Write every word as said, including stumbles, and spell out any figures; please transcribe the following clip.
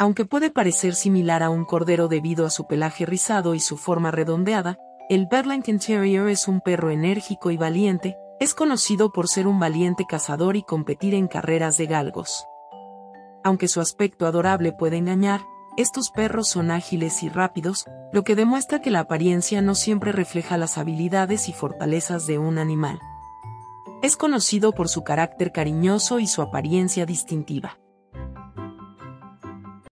Aunque puede parecer similar a un cordero debido a su pelaje rizado y su forma redondeada, el Bedlington Terrier es un perro enérgico y valiente. Es conocido por ser un valiente cazador y competir en carreras de galgos. Aunque su aspecto adorable puede engañar, estos perros son ágiles y rápidos, lo que demuestra que la apariencia no siempre refleja las habilidades y fortalezas de un animal. Es conocido por su carácter cariñoso y su apariencia distintiva.